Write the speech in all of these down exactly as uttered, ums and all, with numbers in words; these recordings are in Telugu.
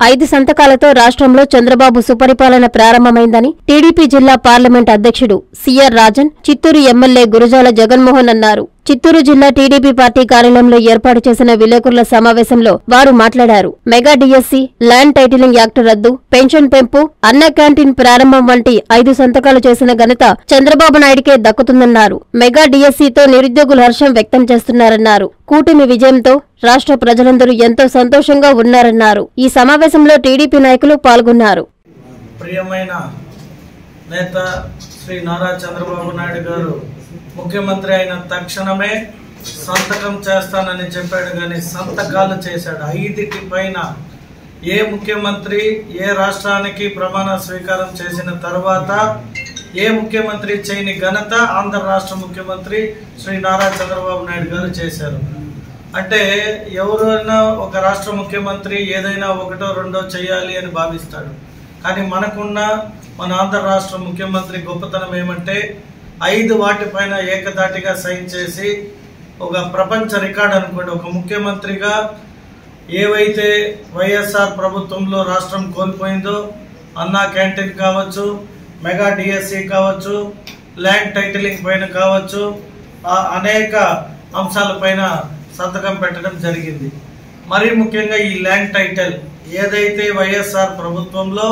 ఐదు సంతకాలతో రాష్ట్రంలో చంద్రబాబు సుపరిపాలన ప్రారంభమైందని టీడీపీ జిల్లా పార్లమెంట్ అధ్యక్షుడు సిఆర్ రాజన్, చిత్తూరు ఎమ్మెల్యే గురజాల జగన్మోహన్ అన్నారు. చిత్తూరు జిల్లా టీడీపీ పార్టీ కార్యాలయంలో ఏర్పాటు చేసిన విలేకరుల సమావేశంలో వారు మాట్లాడారు. Mega DSC, land titling act రద్దు, పెన్షన్ పెంపు, అన్న క్యాంటీన్ ప్రారంభం వంటి ఐదు సంతకాలు చేసిన ఘనత చంద్రబాబు నాయుడికే దక్కుతుందన్నారు. మెగా డిఎస్సితో నిరుద్యోగులు హర్షం వ్యక్తం చేస్తున్నారన్నారు. కూటమి విజయంతో రాష్ట్ర ప్రజలందరూ ఎంతో సంతోషంగా ఉన్నారన్నారు. ఈ సమావేశంలో టీడీపీ నాయకులు పాల్గొన్నారు. ప్రియమైన నేత శ్రీ నారా చంద్రబాబు నాయుడు గారు ముఖ్యమంత్రి అయిన తక్షణమే సంతకం చేస్తానని చెప్పాడు, కానీ సంతకాలు చేశాడు. ఐదింటి పైన ఏ ముఖ్యమంత్రి ఏ రాష్ట్రానికి ప్రమాణ స్వీకారం చేసిన తర్వాత ఏ ముఖ్యమంత్రి చేయని ఘనత ఆంధ్ర రాష్ట్ర ముఖ్యమంత్రి శ్రీ నారా చంద్రబాబు నాయుడు గారు చేశారు. అంటే ఎవరైనా ఒక రాష్ట్ర ముఖ్యమంత్రి ఏదైనా ఒకటో రెండో చేయాలి అని భావిస్తాడు, కానీ మనకున్న మన ఆంధ్ర రాష్ట్ర ముఖ్యమంత్రి గొప్పతనం ఏమంటే ఐదు వాటిపైన ఏకదాటిగా సైన్ చేసి ఒక ప్రపంచ రికార్డు అనుకోండి. ఒక ముఖ్యమంత్రిగా ఏవైతే వైఎస్ఆర్ ప్రభుత్వంలో రాష్ట్రం కోల్పోయిందో అన్నా క్యాంటీన్ కావచ్చు, మెగా డిఎస్సి కావచ్చు, ల్యాండ్ టైటిలింగ్ పైన కావచ్చు, అనేక అంశాలపైన సంతకం పెట్టడం జరిగింది. మరీ ముఖ్యంగా ఈ ల్యాండ్ టైటిల్ ఏదైతే వైఎస్ఆర్ ప్రభుత్వంలో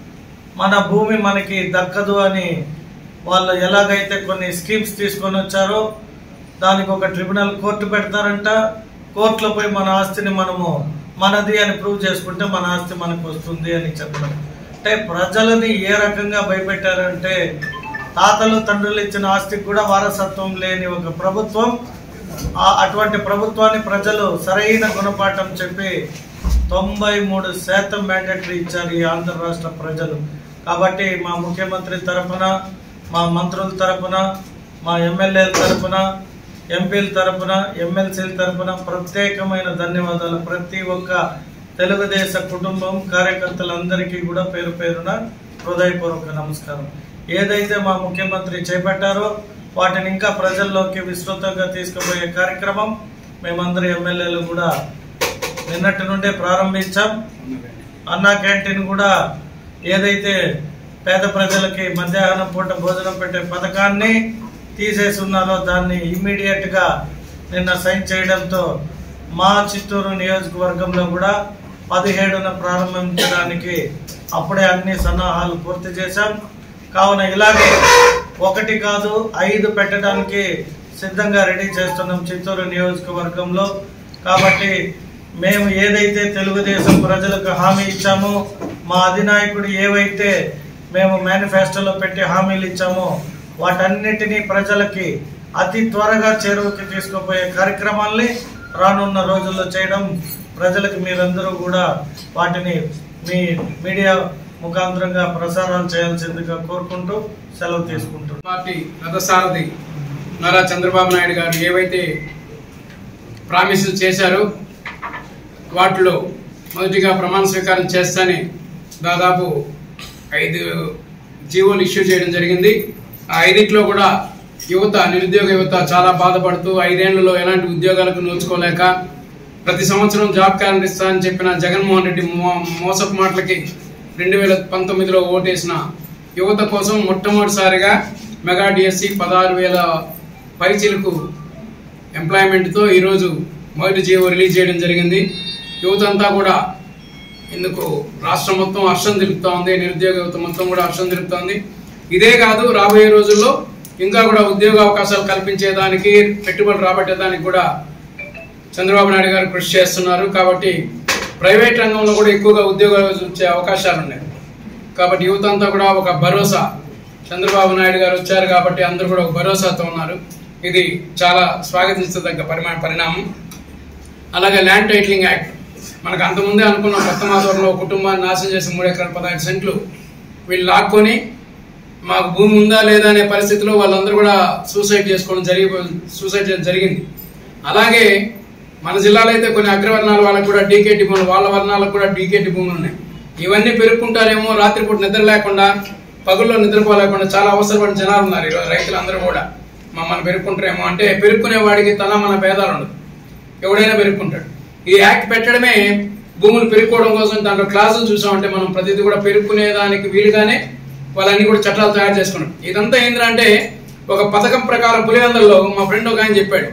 మన భూమి మనకి దక్కదు అని వాళ్ళు ఎలాగైతే కొన్ని స్కీమ్స్ తీసుకొని వచ్చారో దానికి ఒక ట్రిబ్యునల్ కోర్టు పెడతారంట. కోర్టులో పోయి మన ఆస్తిని మనము మనది అని ప్రూవ్ చేసుకుంటే మన ఆస్తి మనకు వస్తుంది అని చెప్పడం. అంటే ప్రజలని ఏ రకంగా భయపెట్టారంటే తాతలు తండ్రులు ఇచ్చిన ఆస్తికి కూడా వారసత్వం లేని ఒక ప్రభుత్వం. అటువంటి ప్రభుత్వాన్ని ప్రజలు సరైన గుణపాఠం చెప్పి తొంభై మూడు శాతం మ్యాండేటరీ ఇచ్చారు ఈ ఆంధ్ర రాష్ట్ర ప్రజలు. కాబట్టి మా ముఖ్యమంత్రి తరఫున, మా మంత్రుల తరఫున, మా ఎమ్మెల్యేల తరఫున, ఎంపీల తరఫున, ఎమ్మెల్సీల తరఫున ప్రత్యేకమైన ధన్యవాదాలు. ప్రతి ఒక్క తెలుగుదేశ కుటుంబం కార్యకర్తలందరికీ కూడా పేరు పేరున హృదయపూర్వక నమస్కారం. ఏదైతే మా ముఖ్యమంత్రి చేపట్టారో వాటిని ఇంకా ప్రజల్లోకి విస్తృతంగా తీసుకుపోయే కార్యక్రమం మేమందరి ఎమ్మెల్యేలు కూడా నిన్నటి నుండే ప్రారంభించాం. అన్నా క్యాంటీన్ కూడా ఏదైతే పేద ప్రజలకి మధ్యాహ్నం పూట భోజనం పెట్టే పథకాన్ని తీసేసి ఉన్నారో దాన్ని ఇమ్మీడియట్ గా నిన్న సైన్ చేయడంతో మా చిత్తూరు నియోజకవర్గంలో కూడా పదిహేడున ప్రారంభించడానికి అప్పుడే అన్ని సన్నాహాలు పూర్తి చేశాం. కావున ఇలాగే ఒకటి కాదు ఐదు పెట్టడానికి సిద్ధంగా రెడీ చేస్తున్నాం చిత్తూరు నియోజకవర్గంలో. కాబట్టి మేము ఏదైతే తెలుగుదేశం ప్రజలకు హామీ ఇచ్చామో, మా అధినాయకుడు ఏవైతే మేము మేనిఫెస్టోలో పెట్టి హామీలు ఇచ్చామో వాటన్నిటినీ ప్రజలకి అతి త్వరగా చేరువకి తీసుకుపోయే కార్యక్రమాల్ని రానున్న రోజుల్లో చేయడం, ప్రజలకు మీరందరూ కూడా వాటిని మీ మీడియా ముఖాంతరంగా ప్రసారాలు చేయాల్సిందిగా కోరుకుంటూ సెలవు తీసుకుంటూ పార్టీ రథసారథి నారా చంద్రబాబు నాయుడు గారు ఏవైతే ప్రామిసులు చేశారో వాటిలో మొదటిగా ప్రమాణ స్వీకారం చేస్తానే దాదాపు ఐదు జీవోలు ఇష్యూ చేయడం జరిగింది. ఆ ఐదింట్లో కూడా యువత, నిరుద్యోగ యువత చాలా బాధపడుతూ ఐదేళ్లలో ఎలాంటి ఉద్యోగాలకు నోచుకోలేక ప్రతి సంవత్సరం జాబ్ క్యాలెండర్ ఇస్తా అని చెప్పిన జగన్మోహన్ రెడ్డి మోసపు మాటలకి రెండు వేల పంతొమ్మిదిలో ఓటేసిన యువత కోసం మొట్టమొదటిసారిగా మెగా డిఎస్సి పదహారు వేల పైచీలకు ఎంప్లాయ్మెంట్తో ఈరోజు మొదటి జీవో రిలీజ్ చేయడం జరిగింది. యువత అంతా కూడా ఇందుకు రాష్ట్రం మొత్తం హర్షం తెలుపుతా ఉంది, నిరుద్యోగ యువత మొత్తం కూడా హర్షం తెలుపుతా ఉంది. ఇదే కాదు, రాబోయే రోజుల్లో ఇంకా కూడా ఉద్యోగ అవకాశాలు కల్పించేదానికి, పెట్టుబడులు రాబట్టేదానికి కూడా చంద్రబాబు నాయుడు గారు కృషి చేస్తున్నారు. కాబట్టి ప్రైవేట్ రంగంలో కూడా ఎక్కువగా ఉద్యోగాలు వచ్చే అవకాశాలు ఉన్నాయి. కాబట్టి యువత అంతా కూడా ఒక భరోసా, చంద్రబాబు నాయుడు గారు వచ్చారు కాబట్టి అందరూ కూడా ఒక భరోసాతో ఉన్నారు. ఇది చాలా స్వాగతించదగ్గ పరిమా పరిణామం అలాగే ల్యాండ్ టైటిలింగ్ యాక్ట్ మనకు అంతకుముందే అనుకున్న కొత్త మాధవరంలో కుటుంబాన్ని నాశనం చేసి మూడు ఎకరాల పదహైదు సెంట్లు వీళ్ళు లాక్కొని మాకు భూమి ఉందా లేదా అనే పరిస్థితిలో వాళ్ళందరూ కూడా సూసైడ్ చేసుకోవడం జరిగి సూసైడ్ చేయడం జరిగింది. అలాగే మన జిల్లాలో అయితే కొన్ని అగ్రవర్ణాల వాళ్ళకు కూడా డీకేటీ భూములు, వాళ్ళ వర్ణాలకు కూడా డీకేటీ భూములు ఉన్నాయి. ఇవన్నీ పెరుక్కుంటారేమో, రాత్రిపూట నిద్ర లేకుండా, పగుల్లో నిద్రపోలేకుండా చాలా అవసరపడిన జనాలు ఉన్నారు. ఈరోజు రైతులందరూ కూడా మమ్మల్ని పెరుక్కుంటారేమో అంటే, పెరుక్కునే వాడికి తన మన భేదాలు ఉండదు, ఎవడైనా పెరుక్కుంటాడు. ఈ యాక్ట్ పెట్టడమే భూములు పెరుక్కోవడం కోసం దాంట్లో క్లాసులు చూసామంటే మనం ప్రతిదీ కూడా పెరుక్కునే దానికి వీలుగానే వాళ్ళన్నీ కూడా చట్టాలు తయారు చేసుకున్నాం. ఇదంతా ఏంటంటే ఒక పథకం ప్రకారం పులివెందులలో మా ఫ్రెండ్ ఒక ఆయన చెప్పాడు,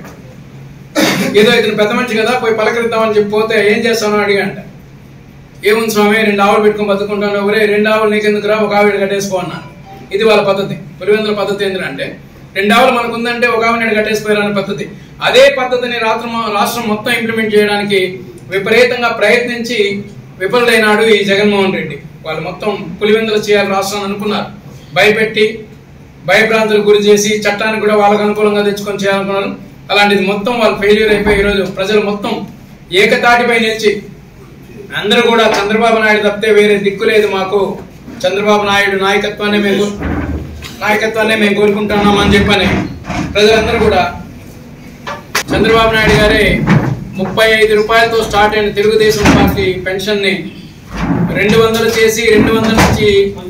ఏదో ఇతను పెద్ద మనిషి కదా పోయి పలకరిద్దామని చెప్పి పోతే ఏం చేస్తానో అడిగంట. ఏముంది స్వామి, రెండు ఆవులు పెట్టుకుని బతుకుంటాను, ఒరే రెండు ఆవులు నీకెందుకురా, ఒక ఆవిడ కట్టేసుకో అన్నాను. ఇది వాళ్ళ పద్ధతి. పులివెందుల పద్ధతి ఏంటంటే రెండు ఆవులు మనకు ఉందంటే ఒక ఆవిడ కట్టేసిపోయారనే పద్ధతి. అదే పద్ధతిని రాష్ట్రం రాష్ట్రం మొత్తం ఇంప్లిమెంట్ చేయడానికి విపరీతంగా ప్రయత్నించి విఫలుడైనాడు ఈ జగన్మోహన్ రెడ్డి. వాళ్ళు మొత్తం పులివెందులు చేయాలి రాష్ట్రాన్ని అనుకున్నారు, భయపెట్టి భయభ్రాంతులకు గురి చేసి చట్టానికి కూడా వాళ్ళకు అనుకూలంగా తెచ్చుకొని చేయాలనుకున్నారు. అలాంటిది మొత్తం వాళ్ళు ఫెయిల్యూర్ అయిపోయి ఈరోజు ప్రజలు మొత్తం ఏకతాటిపై నిలిచి అందరూ కూడా చంద్రబాబు నాయుడు తప్పితే వేరే దిక్కు లేదు మాకు, చంద్రబాబు నాయుడు నాయకత్వాన్ని మేము నాయకత్వాన్ని మేము కోరుకుంటున్నామని చెప్పని ప్రజలందరూ కూడా చంద్రబాబు నాయుడు గారే ముప్పై ఐదు రూపాయలతో స్టార్ట్ అయిన తెలుగుదేశం పార్టీ పెన్షన్ ని రెండు వందలు చేసి రెండు వందల నుంచి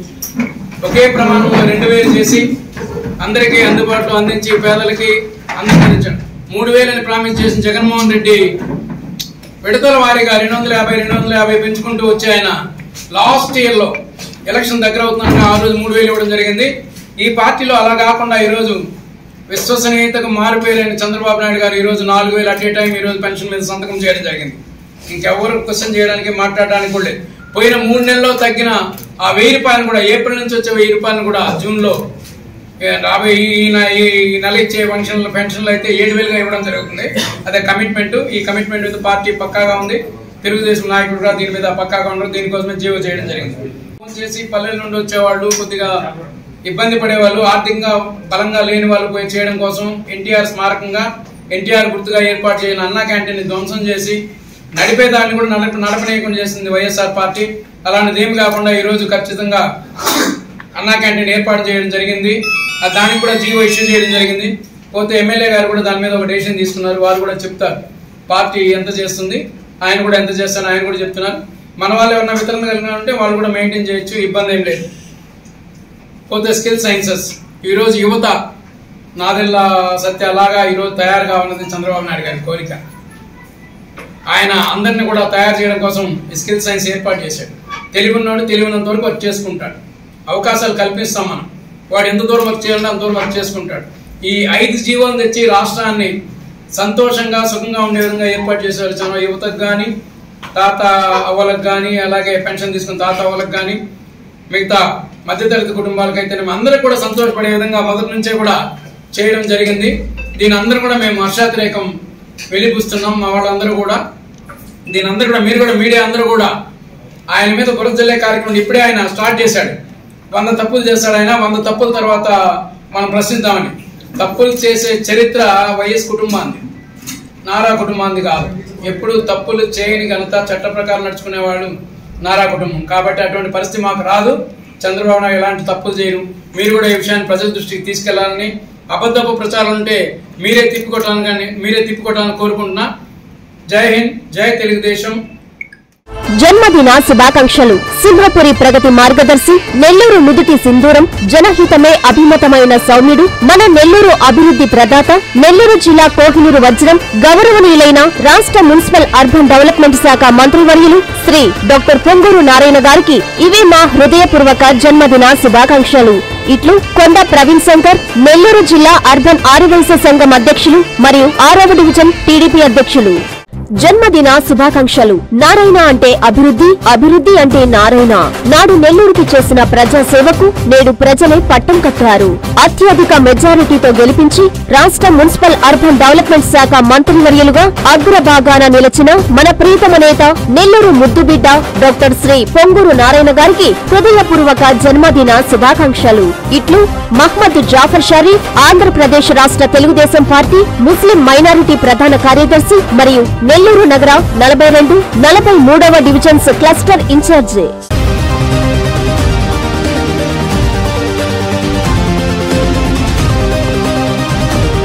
ఒకే ప్రమాణంలో రెండు వేలు చేసి అందరికీ అందుబాటులో అందించి పేదలకి అందించాడు. మూడు వేలని ప్రామిస్ చేసిన జగన్మోహన్ రెడ్డి విడతల వారీగా రెండు వందల యాభై రెండు వందల యాభై పెంచుకుంటూ వచ్చి ఆయన లాస్ట్ ఇయర్ లో ఎలక్షన్ దగ్గర అవుతున్నాక ఆ రోజు మూడు వేలు ఇవ్వడం జరిగింది. ఈ పార్టీలో అలా కాకుండా ఈరోజు విశ్వసనీయతకు మారిపోయిన చంద్రబాబు నాయుడు గారు ఈ రోజు నాలుగు వేలు అట్ ఏ టైం ఈ రోజు పెన్షన్ మీద సంతకం చేయడం జరిగింది. ఇంకెవరు క్వశ్చన్ చేయడానికి మాట్లాడడానికి కూడా లేదు. పోయిన మూడు నెలల్లో తగ్గిన ఆ వెయ్యి రూపాయలు కూడా ఏప్రిల్ నుంచి వచ్చే వెయ్యి రూపాయలు కూడా జూన్ లో రాబోయే ఈ నెల ఇచ్చే పెన్షన్లు పెన్షన్లు అయితే ఏడు వేలుగా ఇవ్వడం జరుగుతుంది. అదే కమిట్మెంట్. ఈ కమిట్మెంట్ మీద పార్టీ పక్కాగా ఉంది. తెలుగుదేశం నాయకులు కూడా దీని మీద పక్కాగా ఉండరు. దీనికోసమే జీవో చేయడం జరిగింది. ఫోన్ చేసి పల్లెల నుండి వచ్చేవాళ్ళు, కొద్దిగా ఇబ్బంది పడేవాళ్ళు, ఆర్థికంగా బలంగా లేని వాళ్ళు పోయి చేయడం కోసం ఎన్టీఆర్ స్మారకంగా ఎన్టీఆర్ గుర్తుగా ఏర్పాటు చేసిన అన్నా క్యాంటీన్ ని ధ్వంసం చేసి నడిపేదాన్ని కూడా నడప నడపనీయకుండా చేసింది వైఎస్ఆర్ పార్టీ. అలాంటిది ఏమి కాకుండా ఈ రోజు ఖచ్చితంగా అన్నా క్యాంటీన్ ఏర్పాటు చేయడం జరిగింది. దానికి కూడా జీవో ఇష్యూ చేయడం జరిగింది. పోతే ఎమ్మెల్యే గారు కూడా దాని మీద ఒక డెసిషన్ తీసుకున్నారు. వారు కూడా చెప్తారు పార్టీ ఎంత చేస్తుంది, ఆయన కూడా ఎంత చేస్తాను ఆయన కూడా చెప్తున్నారు. మన వాళ్ళు ఏమన్నా వితరణ కలిగిన ఉంటే వాళ్ళు కూడా మెయింటైన్ చేయొచ్చు, ఇబ్బంది ఏం లేదు. పోతే స్కిల్ సైన్సెస్ ఈ రోజు యువత నాదెల్ల సత్య లాగా ఈరోజు తయారు కావాలన్నది చంద్రబాబు నాయుడు గారి కోరిక. ఆయన అందరినీ కూడా తయారు చేయడం కోసం స్కిల్ సైన్స్ ఏర్పాటు చేశాడు. తెలివిన్నోడు తెలివినంత వరకు వర్క్ చేసుకుంటాడు. అవకాశాలు కల్పిస్తాం మనం. వాడు ఎంత దూరం వర్క్ చేయాలంటే అంత దూరం వర్క్ చేసుకుంటాడు. ఈ ఐదు జీవోలను తెచ్చి రాష్ట్రాన్ని సంతోషంగా సుఖంగా ఉండే విధంగా ఏర్పాటు చేశారు. చాలా యువతకు కానీ, తాత అవ్వలకు కానీ, అలాగే పెన్షన్ తీసుకున్న తాత అవ్వలకు కానీ, మిగతా మధ్యతరగతి కుటుంబాలకైతే అందరూ కూడా సంతోషపడే విధంగా మొదటి నుంచే కూడా చేయడం జరిగింది. దీని అందరూ కూడా మేము హర్షాతిరేకం వెలిపిస్తున్నాం. మా వాళ్ళందరూ కూడా దీని అందరూ కూడా మీరు కూడా మీడియా అందరూ కూడా ఆయన మీద బురద జల్లే కార్యక్రమం ఇప్పుడే ఆయన స్టార్ట్ చేశాడు. వంద తప్పులు చేస్తాడు ఆయన. వంద తప్పుల తర్వాత మనం ప్రశ్నిద్దామని. తప్పులు చేసే చరిత్ర వైఎస్ కుటుంబాన్ని, నారా కుటుంబాన్ని కాదు. ఎప్పుడు తప్పులు చేయని ఘనత చట్ట ప్రకారం నడుచుకునేవాళ్ళు నారా కుటుంబం. కాబట్టి అటువంటి పరిస్థితి మాకు రాదు. చంద్రబాబు నాయుడు ఎలాంటి తప్పులు చేయరు. మీరు కూడా ఈ విషయాన్ని ప్రజల దృష్టికి తీసుకెళ్లాలని, అబద్ధపు ప్రచారం ఉంటే మీరే తిప్పుకోవటానికి కానీ మీరే తిప్పుకోవటానికి కోరుకుంటున్నా. జై హింద్, జై తెలుగుదేశం. జన్మదిన శుభాకాంక్షలు. సింహపురి ప్రగతి మార్గదర్శి, నెల్లూరు నుదుటి సింధూరం, జనహితమే అభిమతమైన సౌమ్యుడు, మన నెల్లూరు అభివృద్ధి ప్రదాత, నెల్లూరు జిల్లా కోహినూరు వజ్రం, గౌరవనీయులైన రాష్ట్ర మున్సిపల్ అర్బన్ డెవలప్మెంట్ శాఖ మంత్రివర్యులు శ్రీ డాక్టర్ పొంగూరు నారాయణ గారికి ఇవే మా హృదయపూర్వక జన్మదిన శుభాకాంక్షలు. ఇట్లు కొండ ప్రవీణ్ శంకర్, నెల్లూరు జిల్లా అర్బన్ ఆర్యవైశ్య సంఘం అధ్యక్షులు మరియు ఆరవ డివిజన్ టీడీపీ అధ్యక్షులు. జన్మదిన శుభాకాంక్షలు. నారాయణ అంటే అభివృద్ధి, అభివృద్ధి అంటే నారాయణ. నాడు నెల్లూరుకు చేసిన ప్రజా సేవకు నేడు ప్రజలే పట్టం కట్టారు. అత్యధిక మెజారిటీతో గెలిపించి రాష్ట్ర మున్సిపల్ అర్బన్ డెవలప్మెంట్ శాఖ మంత్రివర్యులుగా అగ్రభాగాన నిలిచిన మన ప్రీతమ నేత, నెల్లూరు ముద్దుబిడ్డ డాక్టర్ శ్రీ పొంగూరు నారాయణ గారికి హృదయపూర్వక జన్మదిన శుభాకాంక్షలు. ఇట్లు మహ్మద్ జాఫర్ షరీఫ్, ఆంధ్రప్రదేశ్ రాష్ట్ర తెలుగుదేశం పార్టీ ముస్లిం మైనారిటీ ప్రధాన కార్యదర్శి మరియు నెల్లూరు నగర నలభై రెండు నలభై మూడవ డివిజన్స్ క్లస్టర్ ఇన్ఛార్జి.